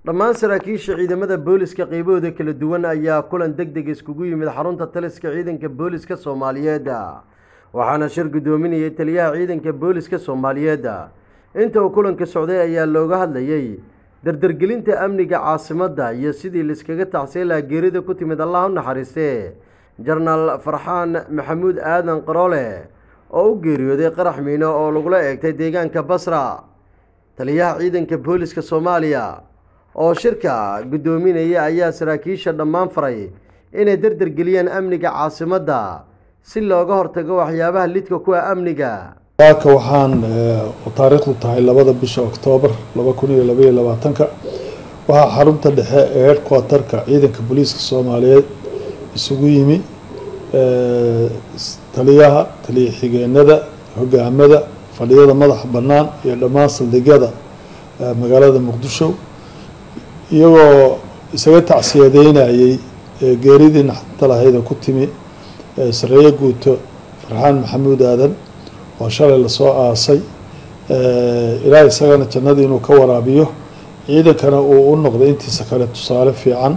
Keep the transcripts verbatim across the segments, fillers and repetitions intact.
dhammaan saraakiisha ciidamada booliska qaybahooda kala duwan ayaa kulan degdeg iskugu yimid xarunta taliska ciidanka booliska Soomaaliyeed waxaana shir gudoominayay taliyaha ciidanka booliska Soomaaliyeed inta uu kulanka socday ayaa looga hadlayay dardargelinta amniga caasimadda iyo sidii la iskaga tacsiin lahaa geerida ku timid Allah u naxariistay General Farxaan Maxamuud Aadan Qaroole oo u geeriyooday qarax miino oo lagula eegtay deegaanka Basra taliyaha ciidanka booliska Soomaaliya oo shirka gudoominaya ayaa saraakiisha dhammaan faray inay dardargeliyaan amniga caasimadda si looga hortago waxyaabaha lidka ku ah amniga waaka waxaan taariikhdu tahay labada bisha Oktoobar laba kun iyo laba iyo labaatan waxa xarunta dhexe ee headquarter-ka ciidanka booliska Soomaaliyeed isugu yimi taliyaha taliye xigeenada hogaamada fadhiyada madaxa bannaan iyo dhammaan saldhigyada magaalada Muqdisho iyagoo isaga tacsiyadeynayay geeridii naxdinta lahayd ku timi sareeyo guuto Farxaan Maxamuud Aadan oo shalay la soo aasay ilaahay isagana jannadii inuu ka waraabiyo ciidankana uu u noqday intiisa kale tusaale fiican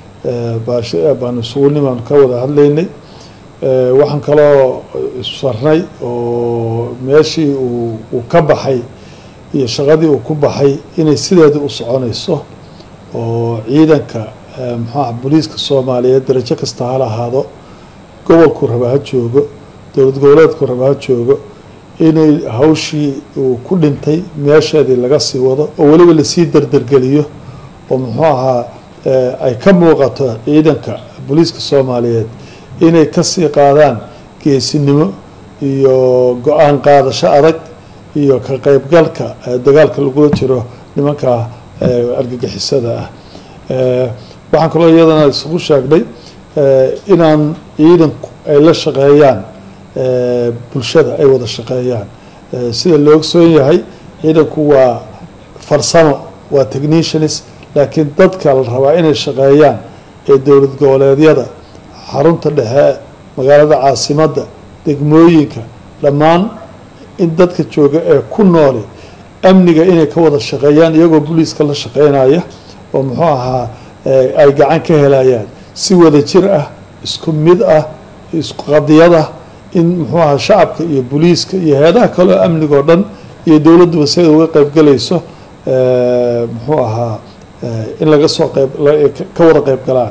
baan isugu nimaan ka wada hadlaynay waxaan kaloo isfarnay oo meeshii uu ka baxay iyo shaqadii uu ku baxay inay sideeda u soconayso oo ciidanka maxaa booliska Soomaaliyeed darajo kasta ha lahaado gobolku raba ha joogo dowlad goboleedku raba ha joogo inay hawshii uu ku dhintay meesheedii laga sii wado oo waliba la sii dardargeliyo oo muxuu ahaa ay ka muuqato ciidanka booliska Soomaaliyeed inay ka sii qaadaan geesinimo iyo go'aan qaadasho adag iyo ka qaybgalka dagaalka lagu jiro nimanka argagixisada ah waxaan kaloo iyadana isugu sheegnay inaan ciidanku ay la shaqeeyaan bulshada ay wada shaqeeyaan sida loo ogsoon yahay ciidanku waa farsamo waa technicians laakiin dadka la rabaa inay shaqeeyaan ee dowlad goboleedyada xarunta dhexe magaalada caasimadda degmooyinka dhammaan in dadka jooga ee ku nool amniga inay ka wada shaqeeyaan iyagoo booliska la shaqeynaya oo muxuu ahaa ay gacan ka helayaan si wada jir ah isku mid ah isku qadiyada in muxuu ahaa shacabka iyo booliska iyo hay'adaha kale amniga oo dhan iyo dawladdu sida uga qayb galayso muxuu ahaa in laga soo qayb ka wada qayb galaan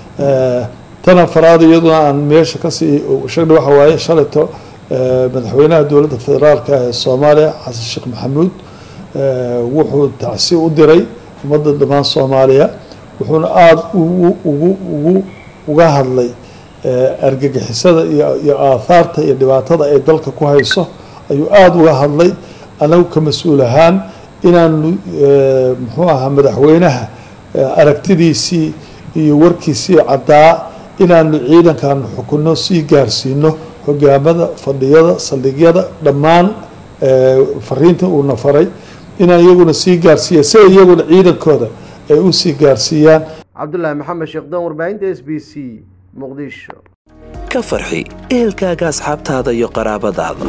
tana faraad iyaduna aan meesha ka sii sheegay waxa waaye shalato madaxweynaha dowladda federaalka ee Soomaaliya Xasan Sheekh Maxamuud wuxuu tacsi u diray ummadda dhammaan Soomaaliya wuxuuna aad ugu ugu uga hadlay argagixisada iyo aatharta iyo dhibaatada ay dalka ku hayso ayuu aad uga hadlay anagu ka mas'uul ahaan inaan muxuu ahaa madaxweynaha aragtidiisii iyo warkiisii cadaa inaan ciidankan xukunno sii gaarsiino hogaamada fadhiyada saldhigyada dhammaan fariinta uu nafaray inaan iyaguna sii gaarsiiyo si iyaguna ciidankooda ay u sii gaarsiiyaan Cabdullaahi Maxamed Sheekh Doon warbaahinta S B C Muqdisho ka farxi ehelkaaga asxaabtaada iyo qaraabadaada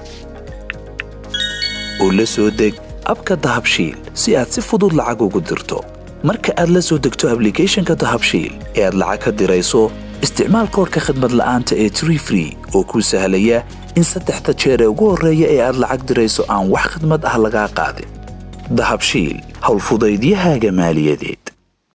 oo la soo deg abka Dahabshiil si aad si fudud lacag ugu dirto marka aad la soo degto application-ka Dahabshiil ee aad lacag ka dirayso isticmaal koodka khidmad la'aanta ee Tree Free oo kuu sahlaya in saddexda jeer ee ugu horreeya ee aad lacag dirayso aan wax khidmad ah laga qaadin Dahabshiil hawl fudaydiyahaaga maaliyadeed